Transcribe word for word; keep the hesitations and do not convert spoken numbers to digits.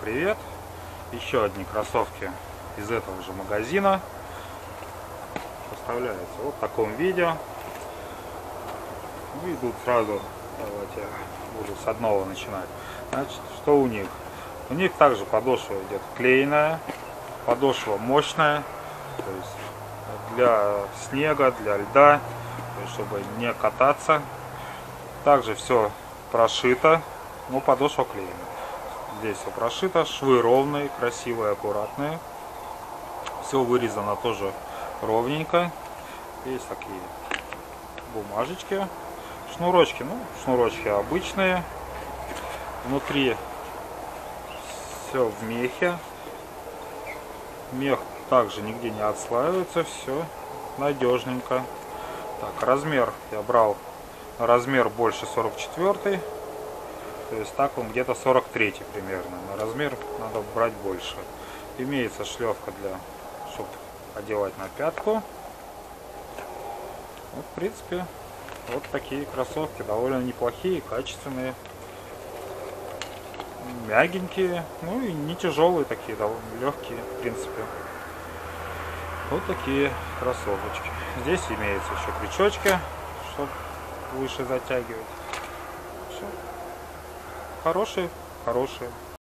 привет! Еще одни кроссовки из этого же магазина. Поставляются вот в таком виде. Ну, идут сразу. Давайте буду с одного начинать. Значит, что у них? У них также подошва идет клееная, подошва мощная, то есть для снега, для льда, то есть чтобы не кататься. Также все прошито, но подошва клеена. Здесь все прошито, швы ровные, красивые, аккуратные. Все вырезано тоже ровненько. Есть такие бумажечки, шнурочки, ну шнурочки обычные. Внутри все в мехе. Мех также нигде не отслаивается, все надежненько. Так, размер я брал размер больше сорок четыре, то есть так он где-то сорок три примерно. На размер надо брать больше. Имеется шлевка для, чтобы одевать на пятку. Вот, в принципе, вот такие кроссовки, довольно неплохие, качественные, мягенькие, ну и не тяжелые такие, довольно легкие, в принципе. Вот такие кроссовочки. Здесь имеются еще крючочки, чтобы выше затягивать. Все. Хорошие, хорошие.